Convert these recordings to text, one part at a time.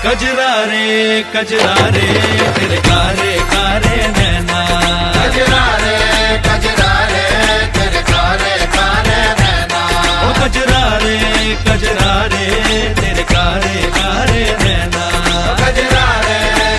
कजरा रे तेरे कारे कारे नैना। कजरा रे तेरे कारे कारे नैना। ओ कजरा रे तेरे कारे कारे नैना। कजरा रे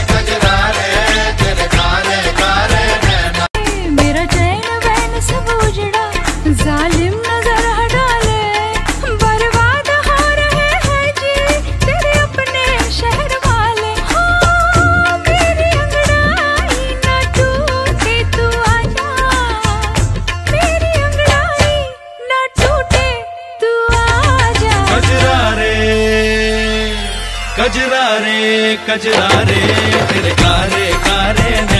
तेरे कारे कारे नैना। मेरा चैन वैन सब उजड़ा, जालिम नजर हटा ले, बर्बाद हो रहे हैं जी तेरे अपने शहर वाले। हो मेरी अंगड़ाई ना टूटे तू आजा, मेरी अंगड़ाई ना टूटे तू आजा। कजरा रे तेरे कारे कारे नैना।